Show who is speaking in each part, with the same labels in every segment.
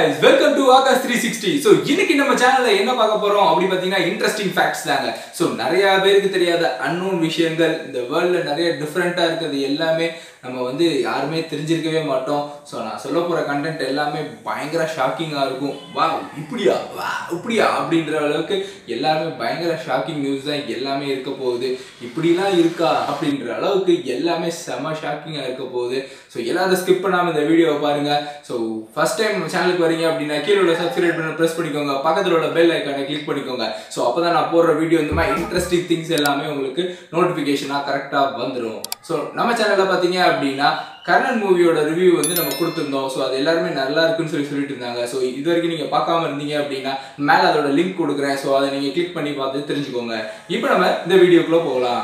Speaker 1: guys, welcome to Akash 360. So இன்னைக்கு நம்ம சேனல்ல என்ன பார்க்க போறோம் அப்படி பாத்தீங்கன்னா இன்ட்ரஸ்டிங் ஃபேக்ட்ஸ் தாங்க. சோ நிறைய பேருக்கு தெரியாத அன்னோன் விஷயங்கள் இந்த வேர்ல்ட்ல நிறைய டிஃபரண்டா இருக்குது எல்லாமே நம்ம வந்து யாருமே தெரிஞ்சிருக்கவே மாட்டோம். சோ நான் சொல்ல போற கண்டென்ட் எல்லாமே பயங்கர ஷாக்கிங்கா இருக்கும். வாவ் இப்படியா இப்படியா அப்படின்ற அளவுக்கு எல்லாமே பயங்கர ஷாக்கிங் நியூஸ் தான் எல்லாமே இருக்க போகுது. இப்படிலாம் இருக்கா அப்படின்ற அளவுக்கு எல்லாமே செம ஷாக்கிங்கா இருக்க போகுது. ஸோ எல்லாரும் ஸ்கிப் பண்ணாமல் இந்த வீடியோவை பாருங்க. ஸோ ஃபர்ஸ்ட் டைம் நம்ம சேனலுக்கு வரீங்க அப்படின்னா கீழே உள்ள சப்ஸ்கிரைப் பண்ண ப்ரெஸ் பண்ணிக்கோங்க, பக்கத்தில் உள்ள பெல் ஐக்கானை கிளிக் பண்ணிக்கோங்க. ஸோ அப்போ தான் நான் போடுற வீடியோ இந்த மாதிரி இன்ட்ரெஸ்டிங் திங்ஸ் எல்லாமே உங்களுக்கு நோட்டிஃபிகேஷனாக கரெக்டாக வந்துடும். ஸோ நம்ம சேனலில் பார்த்தீங்க அப்படின்னா கர்ணன் மூவியோட ரிவ்யூ வந்து நம்ம கொடுத்துருந்தோம். ஸோ அது எல்லாருமே நல்லா இருக்குன்னு சொல்லிட்டு இருந்தாங்க. ஸோ இது வரைக்கும் நீங்கள் பார்க்காம இருந்தீங்க அப்படின்னா மேலே அதோட லிங்க் கொடுக்குறேன். ஸோ அதை நீங்கள் கிளிக் பண்ணி பார்த்து தெரிஞ்சுக்கோங்க. இப்போ நம்ம இந்த வீடியோக்குள்ளே போகலாம்.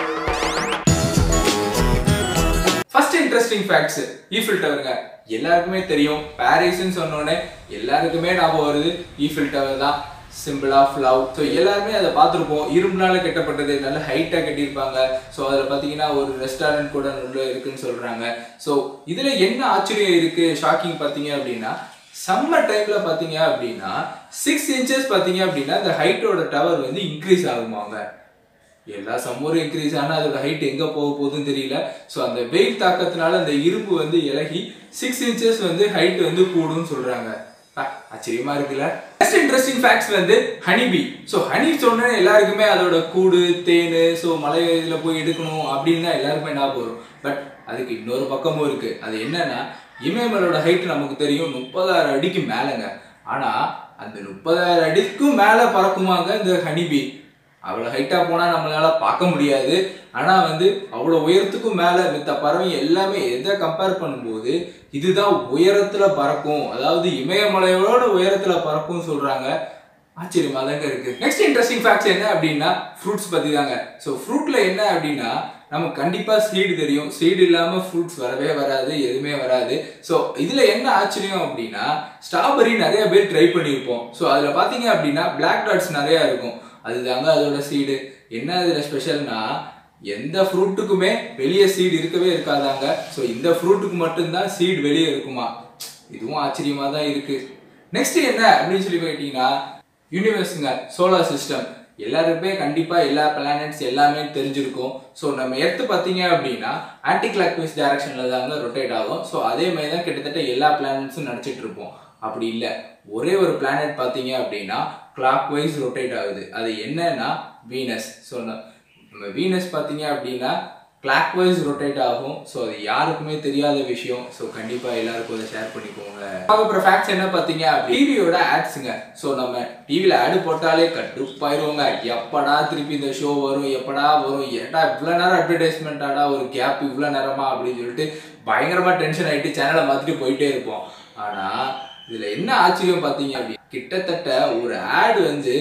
Speaker 1: ஃபர்ஸ்ட் இன்ட்ரெஸ்டிங் ஃபேக்ட்ஸ், ஈஃபில் டவருங்க. எல்லாருக்குமே தெரியும், பாரிஸ்ன்னு சொன்னோடனே எல்லாருக்குமே ஞாபகம் வருது ஈஃபில் டவர் தான், சிம்பிள் ஆஃப் லவ். ஸோ எல்லாருமே அதை பார்த்துருப்போம். இரும்புனால கட்டப்பட்டது, நல்ல ஹைட்டாக கட்டியிருப்பாங்க. ஸோ அதில் பார்த்தீங்கன்னா ஒரு ரெஸ்டாரண்ட் கூட நல்ல இருக்குன்னு சொல்கிறாங்க. ஸோ இதில் என்ன ஆச்சரியம் இருக்குது, ஷாக்கிங் பார்த்தீங்க அப்படின்னா சம்மர் டைமில் பார்த்தீங்க அப்படின்னா 6 inches பார்த்தீங்க அப்படின்னா இந்த ஹைட்டோட டவர் வந்து இன்க்ரீஸ் ஆகுமாங்க. எல்லா சம்மரும் இன்க்ரீஸ் ஆனால் அதோட ஹைட் எங்கே போக போகுதுன்னு தெரியல. ஸோ அந்த வெயில் தாக்கத்தினால அந்த இரும்பு வந்து இலகி 6 inches வந்து ஹைட் வந்து கூடுன்னு சொல்கிறாங்க. ஆச்சரியமா இருக்குல்ல. நெக்ஸ்ட் இன்ட்ரெஸ்டிங் ஃபேக்ட்ஸ் வந்து ஹனிபி. ஸோ ஹனி சொன்னா எல்லாருக்குமே அதோட கூடு தேன், ஸோ மலை இதில் போய் எடுக்கணும் அப்படின்னு தான் எல்லாருக்குமே ஞாபகம் வரும். பட் அதுக்கு இன்னொரு பக்கமும் இருக்கு. அது என்னன்னா, இமயமலோட ஹைட் நமக்கு தெரியும் 30,000 அடிக்கு மேலேங்க. ஆனால் அந்த 30,000 அடிக்கும் மேலே பறக்குமாங்க இந்த ஹனிபி. அவ்வளோ ஹைட்டாக போனால் நம்மளால பார்க்க முடியாது. ஆனால் வந்து அவ்வளோ உயரத்துக்கும் மேலே மித்த பறவை எல்லாமே எதை கம்பேர் பண்ணும்போது இதுதான் உயரத்தில் பறக்கும், அதாவது இமயமலையோட உயரத்தில் பறக்கும்னு சொல்கிறாங்க. ஆச்சரியமாக தாங்க இருக்குது. நெக்ஸ்ட் இன்ட்ரெஸ்டிங் ஃபேக்ட்ஸ் என்ன அப்படின்னா ஃப்ரூட்ஸ் பற்றி தாங்க. ஸோ ஃப்ரூட்டில் என்ன அப்படின்னா நமக்கு கண்டிப்பாக சீடு தெரியும். சீடு இல்லாமல் ஃப்ரூட்ஸ் வரவே வராது, எதுவுமே வராது. ஸோ இதில் என்ன ஆச்சரியம் அப்படின்னா ஸ்ட்ராபெரி நிறைய பேர் ட்ரை பண்ணியிருப்போம். ஸோ அதில் பார்த்தீங்க அப்படின்னா பிளாக் டாட்ஸ் நிறையா இருக்கும். அதுதாங்க அதோட சீடு. என்ன இதில் ஸ்பெஷல்னா எந்த ஃப்ரூட்டுக்குமே வெளியே சீடு இருக்கவே இருக்காதாங்க. ஸோ இந்த ஃப்ரூட்டுக்கு மட்டும்தான் சீடு வெளியே இருக்குமா. இதுவும் ஆச்சரியமாக தான் இருக்குது. நெக்ஸ்ட் என்ன அப்படின்னு சொல்லி கேட்டிங்கன்னா யூனிவர்ஸுங்க, சோலார் சிஸ்டம். எல்லாருமே கண்டிப்பாக எல்லா பிளானட்ஸ் எல்லாமே தெரிஞ்சிருக்கும். ஸோ நம்ம எர்த்து பார்த்தீங்க அப்படின்னா ஆன்டி கிளாக்வைஸ் டைரக்ஷனில் தாங்க ரொட்டேட் ஆகும். ஸோ அதே மாதிரி தான் கிட்டத்தட்ட எல்லா பிளானட்ஸும் நினச்சிட்டு இருப்போம். அப்படி இல்லை, ஒரே ஒரு பிளானட் பார்த்தீங்க அப்படின்னா கிளாக் வைஸ் ரொட்டேட் ஆகுது. அது என்னன்னா வீனஸ். ஸோ நம்ம வீனஸ் பார்த்தீங்க அப்படின்னா கிளாக் வைஸ் ரொட்டேட் ஆகும். ஸோ அது யாருக்குமே தெரியாத விஷயம். ஸோ கண்டிப்பாக எல்லாருக்கும் அதை ஷேர் பண்ணிக்கோங்க. அப்புறம் ஃபேக்ட்ஸ் என்ன பார்த்தீங்க அப்படி டிவியோட ஆட்ஸுங்க. ஸோ நம்ம டிவியில் ஆடு போட்டாலே கட்டுப்பாயிருவோங்க. எப்படா திருப்பி இந்த ஷோ வரும், எப்படா வரும், ஏட்டா இவ்வளோ நேரம் அட்வர்டைஸ்மெண்ட் ஆடா, ஒரு கேப் இவ்வளோ நேரமா அப்படின்னு சொல்லிட்டு பயங்கரமாக டென்ஷன் ஆகிட்டு சேனலை மாற்றிட்டு போயிட்டே இருப்போம். ஆனால் இதில் என்ன ஆச்சரியம் பார்த்தீங்க அப்படி கிட்டத்தட்ட ஒரு ஆடு வந்து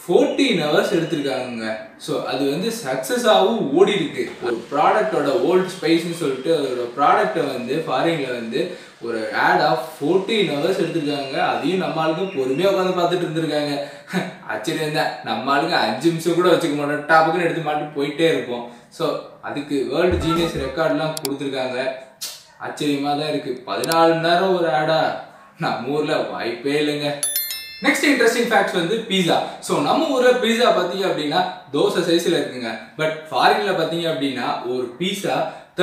Speaker 1: 14 hours எடுத்திருக்காங்க. ஸோ அது வந்து சக்ஸஸாகவும் ஓடி இருக்கு. ஒரு ப்ராடக்டோட ஓல்ட் ஸ்பைஸ்ன்னு சொல்லிட்டு அதோட ப்ராடக்டை வந்து ஃபாரினில் வந்து ஒரு ஆட் ஆஃப் 14 hours எடுத்திருக்காங்க. அதையும் நம்ம ஆளுங்க பொறுமையாக உட்காந்து பார்த்துட்டு இருந்திருக்காங்க. ஆச்சரியம் தான். நம்ம ஆளுங்க 5 நிமிஷம் கூட வச்சுக்க மாட்டோம், டாப்புக்குன்னு எடுத்து மாட்டு போயிட்டே இருப்போம். ஸோ அதுக்கு வேர்ல்டு ஜீனியஸ் ரெக்கார்ட்லாம் கொடுத்துருக்காங்க. ஆச்சரியமாக தான் இருக்குது. 14 மணி நேரம் ஒரு ஆடா, நம்ம ஊரில் வாய்ப்பே இல்லைங்க. நெக்ஸ்ட் இன்ட்ரெஸ்டிங் ஃபேக்ட்ஸ் வந்து பீஸா. ஸோ நம்ம ஊரில் பீஸா பார்த்தீங்க அப்படின்னா தோசை சைஸில் இருக்குங்க. பட் ஃபாரினில் பார்த்தீங்க அப்படின்னா ஒரு பீஸா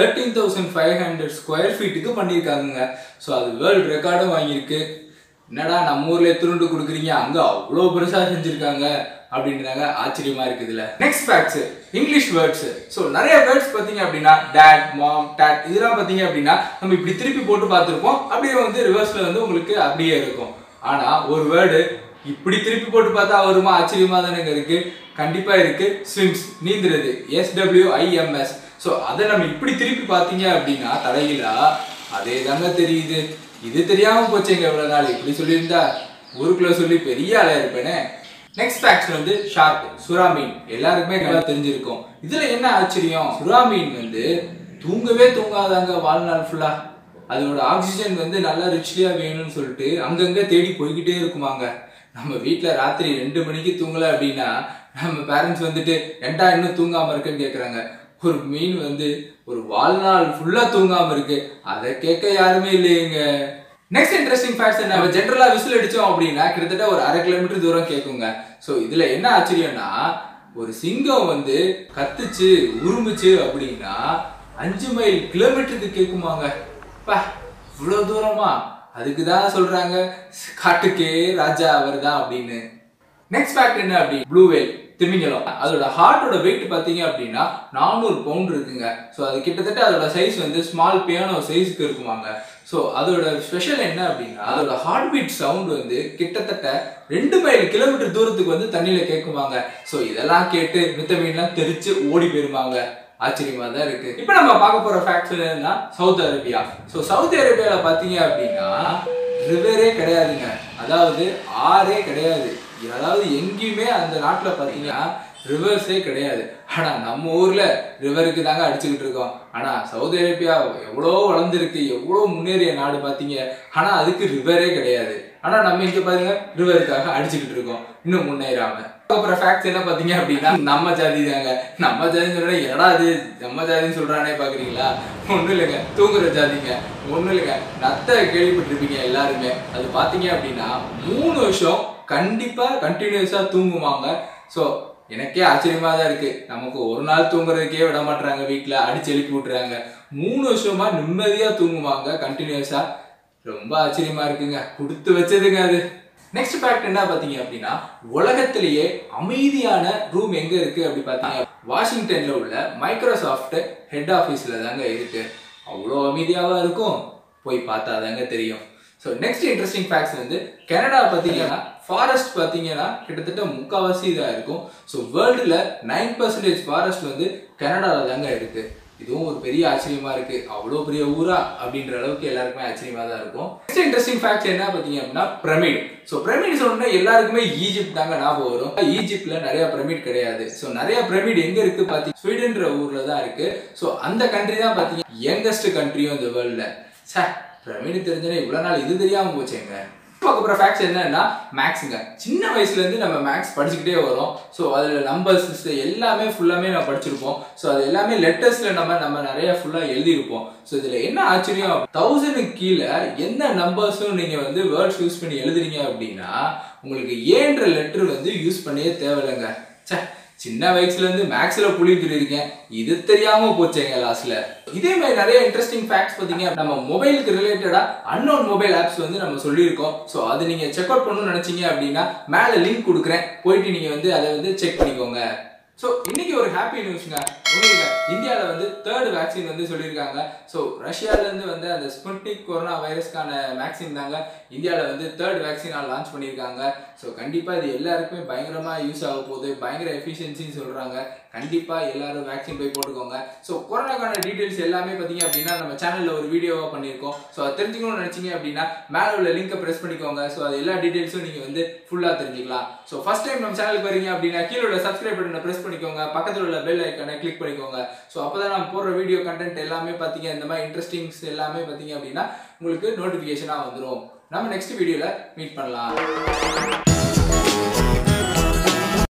Speaker 1: 13,500 ஸ்கொயர் ஃபீட்டுக்கு பண்ணியிருக்காங்க. ஸோ அது வேர்ல்டு ரெக்கார்டும் வாங்கியிருக்கு. என்னடா நம்ம ஊர்லேயே துருண்டு கொடுக்குறீங்க, அங்கே அவ்வளோ பெருசாக செஞ்சுருக்காங்க அப்படின்றாங்க. ஆச்சரியமாக இருக்குதுல்ல. Next facts, English words. So நிறைய வேர்ட்ஸ் பார்த்தீங்க அப்படின்னா டேட், மாம், டேட் இதெல்லாம் பார்த்தீங்க அப்படின்னா நம்ம இப்படி திருப்பி போட்டு பார்த்துருப்போம். அப்படியே வந்து ரிவர்ஸில் வந்து உங்களுக்கு அப்படியே இருக்கும். ஆனால் ஒரு வேர்டு இப்படி திருப்பி போட்டு பார்த்தா வருமா, ஆச்சரியமாக தானேங்க இருக்கு. கண்டிப்பாக இருக்கு. Swims, நீந்துறது, SWIMS. ஸோ அதை நம்ம இப்படி திருப்பி பார்த்தீங்க அப்படின்னா தலையிலா அதே தாங்க தெரியுது. இது தெரியாமல் போச்சுங்க எவ்வளோ நாள். இப்படி சொல்லியிருந்தா ஊருக்குள்ள சொல்லி பெரிய ஆளாக இருப்பேனே. நெக்ஸ்ட் ஃபேக்ட்ஸ் வந்து ஷார்க், சுறா மீன். எல்லாருக்குமே நல்லா தெரிஞ்சிருக்கும். இதில் என்ன ஆச்சரியம், சுறா மீன் வந்து தூங்கவே தூங்காதாங்க வாழ்நாள் ஃபுல்லாக. அதோட ஆக்சிஜன் வந்து நல்லா ரிச்லியாக வேணும்னு சொல்லிட்டு அங்கங்கே தேடி போய்கிட்டே இருக்குமாங்க. நம்ம வீட்டில் ராத்திரி 2 மணிக்கு தூங்கலை அப்படின்னா நம்ம பேரண்ட்ஸ் வந்துட்டு ஏன்டா இன்னும் தூங்காமல் இருக்குன்னு கேட்குறாங்க. ஒரு மீன் வந்து ஒரு வாழ்நாள் ஃபுல்லாக தூங்காமல் இருக்கு, அதை கேட்க யாருமே இல்லையேங்க. நெக்ஸ்ட் இன்ட்ரெஸ்டிங் ஃபேக்ட்ஸ் என்ன, ஜென்ரலா விசில் அடிச்சோம் அப்படின்னா கிட்டத்தட்ட ஒரு 1/2 கிலோமீட்டர் தூரம் கேட்குங்க. ஸோ இதுல என்ன ஆச்சரியம்னா ஒரு சிங்கம் வந்து கத்துச்சு உருமுச்சு அப்படின்னா 5 மைல் கிலோமீட்டருக்கு கேட்குமாங்க. இவ்வளவு தூரமா? அதுக்குதான் சொல்றாங்க காட்டுக்கே ராஜா அவர் தான் அப்படின்னு. நெக்ஸ்ட் ஃபேக்ட் என்ன அப்படி, ப்ளூ வேல் திமிங்கலம், அதோட ஹார்ட்டோட வெயிட் பாத்தீங்க அப்படின்னா 400 பவுண்ட் இருக்குங்க. ஸோ அது கிட்டத்தட்ட அதோட சைஸ் வந்து ஸ்மால் பியானோ சைஸ்க்கு இருக்குமாங்க. ஸோ அதோட ஸ்பெஷல் என்ன அப்படின்னா அதோட ஹார்ட் பீட் சவுண்ட் வந்து கிட்டத்தட்ட 2 மைல் கிலோமீட்டர் தூரத்துக்கு வந்து தண்ணியில கேட்குமாங்க. ஸோ இதெல்லாம் கேட்டு மித்த மீன்லாம் தெரிச்சு ஓடி போயிருமாங்க. ஆச்சரியமா தான் இருக்கு. இப்போ நம்ம பார்க்க போற ஃபேக்ட்ஸ் என்னன்னா சவுதி அரேபியா. ஸோ சவுதி அரேபியால பாத்தீங்க அப்படின்னா ரிவரே கிடையாதுங்க, அதாவது ஆறே கிடையாது. அதாவது எங்கேயுமே அந்த நாட்டுல பாத்தீங்கன்னா ரிவர்ஸே கிடையாது. ஆனா நம்ம ஊர்ல ரிவருக்கு தாங்க அடிச்சுக்கிட்டு இருக்கோம். ஆனா சவுதி அரேபியா எவ்வளோ வளர்ந்துருக்கு, எவ்வளோ முன்னேறிய நாடு பாத்தீங்க, ஆனா அதுக்கு ரிவரே கிடையாது. ஆனா நம்ம இங்க பாருங்க ரிவருக்காக அடிச்சுக்கிட்டு இருக்கோம், இன்னும் முன்னேறாம. அப்புறம் ஃபேக்ட்ஸ் என்ன பாத்தீங்க அப்படின்னா நம்ம ஜாதி தாங்க. நம்ம ஜாதின்னு சொல்ற என்னடா அது நம்ம ஜாதின்னு சொல்றானே பாக்குறீங்களா? ஒண்ணும் இல்லைங்க, தூங்குற ஜாதிங்க. ஒண்ணும் இல்லைங்க, நத்தை கேள்விப்பட்டிருப்பீங்க எல்லாருமே. அது பாத்தீங்க அப்படின்னா 3 வருஷம் கண்டிப்பா கண்டினியூஸா தூங்குவாங்க. ஸோ எனக்கே ஆச்சரியமா தான் இருக்கு. நமக்கு ஒரு நாள் தூங்குறதுக்கே விட மாட்டாங்க, வீட்டுல அடிச்சு எழுப்பி விட்டுறாங்க. 3 வருஷமா நிம்மதியா தூங்குவாங்க கண்டினியூஸா. ரொம்ப ஆச்சரியமா இருக்குங்க, கொடுத்து வச்சதுங்க அது. நெக்ஸ்ட் ஃபேக்ட் என்ன பாத்தீங்க அப்படின்னா உலகத்திலேயே அமைதியான ரூம் எங்க இருக்கு அப்படி பாத்தீங்க வாஷிங்டன்ல உள்ள மைக்ரோசாஃப்ட் ஹெட் ஆபீஸ்ல தாங்க இருக்கு. அவ்வளோ அமைதியாவா இருக்கும், போய் பார்த்தா தாங்க தெரியும். ஸோ நெக்ஸ்ட் இன்ட்ரெஸ்டிங் ஃபேக்ட்ஸ் வந்து கனடா பார்த்தீங்கன்னா ஃபாரஸ்ட் பார்த்தீங்கன்னா கிட்டத்தட்ட 3/4 இதாக இருக்கும். ஸோ வேர்ல்டில் 9% ஃபாரஸ்ட் வந்து கனடாவில் தாங்க இருக்கு. இதுவும் ஒரு பெரிய ஆச்சரியமா இருக்கு. அவ்வளோ பெரிய ஊரா அப்படின்ற அளவுக்கு எல்லாருக்குமே ஆச்சரியமா தான் இருக்கும். நெக்ஸ்ட் இன்ட்ரெஸ்டிங் ஃபேக்ட்ஸ் என்ன பார்த்தீங்க அப்படின்னா பிரமிட். ஸோ பிரமிட் சொன்னா எல்லாருக்குமே ஈஜிப்ட் தாங்க ஞாபகம் வரும். ஈஜிப்ட்ல நிறைய பிரமிட் கிடையாது. ஸோ நிறைய பிரமிட் எங்க இருக்கு பார்த்தீங்க ஸ்வீடன்ற ஊர்ல தான் இருக்கு. ஸோ அந்த கண்ட்ரி தான் பார்த்தீங்க யங்கஸ்ட் கண்ட்ரியும் இந்த வேர்ல்ட்ல. பிரமிட் தெரிஞ்சனே இவ்வளவு நாள் இது தெரியாம போச்சேங்க. பார்க்கற ஃபேக்ட்ஸ் என்னன்னா மேக்ஸ்ங்க. சின்ன வயசுல இருந்து நம்ம மேக்ஸ் படிச்சுக்கிட்டே வரோம். ஸோ அதுல நம்பர்ஸ் எல்லாமே ஃபுல்லாமே நம்ம படிச்சிருப்போம். ஸோ அது எல்லாமே லெட்டர்ஸ்ல நம்ம நிறைய ஃபுல்லா எழுதியிருப்போம். ஸோ இதுல என்ன ஆச்சரியம், 1000க்கு கீழே எந்த நம்பர்ஸும் நீங்க வந்து வேர்ட்ஸ் யூஸ் பண்ணி எழுதுறீங்க அப்படின்னா உங்களுக்கு ஏன்ற லெட்டர் வந்து யூஸ் பண்ணவே தேவையில்லைங்க. சின்ன வயசுல இருந்து மேக்ஸ்ல புள்ளி சொல்லியிருக்கேன், இது தெரியாம போச்சேங்க லாஸ்ட்ல. இதே மாதிரி நிறைய இன்ட்ரெஸ்டிங் ஃபேக்ட்ஸ் பாத்தீங்க நம்ம மொபைலுக்கு ரிலேட்டடா அன்னோன் மொபைல் ஆப்ஸ் வந்து நம்ம சொல்லியிருக்கோம். ஸோ அது நீங்க செக் அவுட் பண்ணணும்னு நினைச்சீங்க அப்படின்னா மேல லிங்க் கொடுக்குறேன், போயிட்டு நீங்க வந்து அதை வந்து செக் பண்ணிக்கோங்க. ஸோ இன்னைக்கு ஒரு ஹாப்பி நியூஸ்ங்க, உங்களுக்கு இந்தியாவில் வந்து 3rd வேக்சின் வந்து சொல்லியிருக்காங்க. ஸோ ரஷ்யாவிலேருந்து வந்து அந்த ஸ்புட்னிக் கொரோனா வைரஸ்க்கான வேக்சின் தாங்க இந்தியாவில் வந்து 3rd வேக்சினாக லான்ச் பண்ணியிருக்காங்க. ஸோ கண்டிப்பாக இது எல்லாருக்குமே பயங்கரமாக யூஸ் ஆக போகுது, பயங்கர எஃபிஷியன்சின்னு சொல்கிறாங்க. கண்டிப்பாக எல்லாரும் வேக்சின் போய் போட்டுக்கோங்க. ஸோ கொரோனாக்கான டீட்டெயில்ஸ் எல்லாமே பார்த்தீங்க அப்படின்னா நம்ம சேனலில் ஒரு வீடியோவாக பண்ணியிருக்கோம். ஸோ அது தெரிஞ்சுக்கணும்னு நினச்சிங்க அப்படின்னா மேலே உள்ள லிங்கை ப்ரெஸ் பண்ணிக்கோங்க. ஸோ அது எல்லா டீட்டெயில்ஸும் நீங்கள் வந்து ஃபுல்லாக தெரிஞ்சுக்கலாம். ஸோ ஃபர்ஸ்ட் டைம் நம்ம சேனலுக்கு வரீங்க அப்படின்னா கீழே உள்ள சப்ஸ்கிரைப் பட்டனை ப்ரெஸ் பண்ணிக்கோங்க, பக்கத்தில் உள்ள பெல் ஐக்கானை கிளிக் பண்ணிக்கோங்க. ஸோ அப்போதான் நம்ம போடுற வீடியோ கண்டென்ட் எல்லாமே பார்த்தீங்க இந்த மாதிரி இன்ட்ரெஸ்டிங்ஸ் எல்லாமே பார்த்தீங்க அப்படின்னா உங்களுக்கு நோட்டிஃபிகேஷனாக வந்துடும். நம்ம நெக்ஸ்ட் வீடியோவில் மீட் பண்ணலாம்.